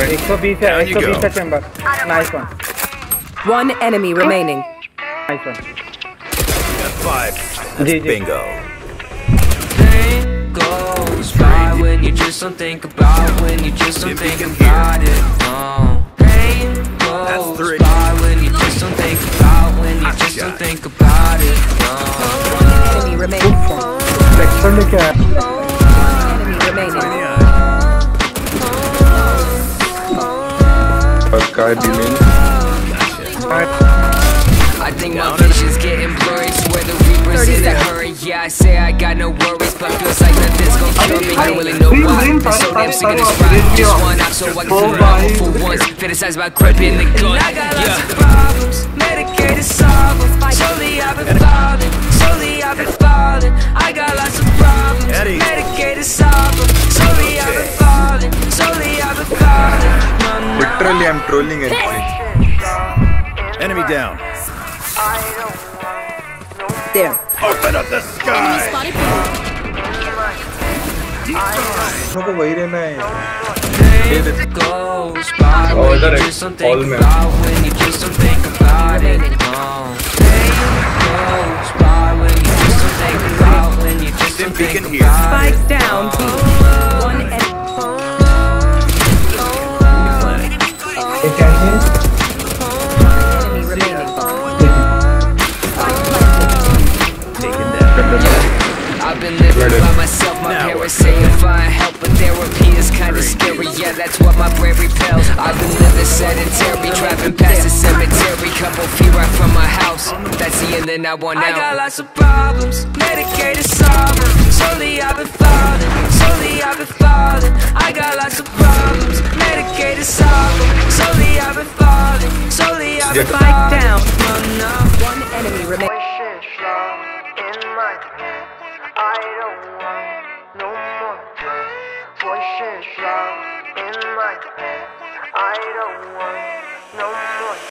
120 है, 120 है chamber. Nice one. One enemy remaining. Nice one. Five. That's bingo. Goes by when you just don't think about, when you just don't think about it. Pain goes by when you just don't think about, when you just don't think about it. One enemy remaining. Enemy Enemy remaining. I think my vision's getting blurry. Swear the reaper's in a hurry. Yeah, I say I got no worries, but feels like nothing's gon' kill me. I don't really know why. I'm so damn sick of this ride. Just one out so I can feel it for once. Fantasize about gripping the gun. I got lots of problems, medicated, solve them. Slowly I've been falling, slowly I've been falling. I got lots of problems, medicated, solve them. Slowly I've been falling, slowly I've been falling. Literally, I'm trolling everything. Enemy down. There. Open up the sky. को वही रहना है. Goes by when you just don't think about, when you just don't think about it. Goes by when you just don't think about, when you just don't think about it. Spike down. One enemy. I've been living by myself, my parents say if I ain't help, but therapy is kinda scary, yeah, that's what my brain repels. I've been living sedentary, driving past the cemetery, couple feet right from my house, that's the end and I want out. I got lots of problems, medicated, solve them. Slowly I've been falling, slowly I've been falling. I got lots of problems, medicated, solve them. Slowly I've been falling, slowly I've been falling. Spike down. One enemy remaining. I don't want no more drugs. Voices loud in my head. I don't want no more.